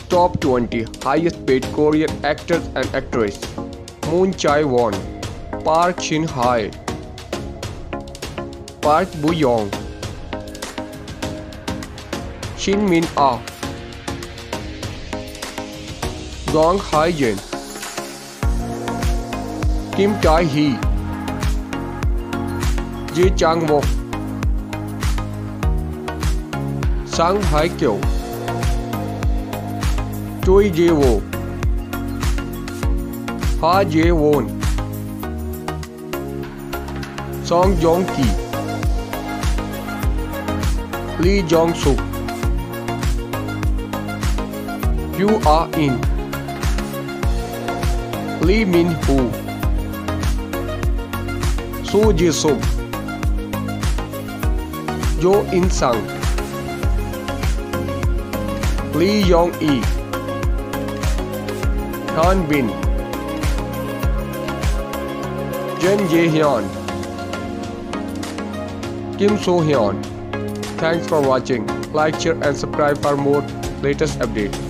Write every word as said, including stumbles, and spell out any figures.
Top twenty highest paid Korean actors and actresses. Moon Jae-won, Park Shin-hye, Park Bo-young, Shin Min-ah, Jong Hae-jin, Kim Tae-hee, Ji Chang-wook, Sang Hae-kyo, Choi Jae-woo, Ha Jae-won, Song Joong-ki, Lee Jong-suk, Yoo Ah-in, Lee Min-ho, Soo Ji-suk, Jo In-sang, Lee Yong-e, Han Bin, Jun Jae-hyun, Kim So-hyun. Thanks for watching. Like, share and subscribe for more latest updates.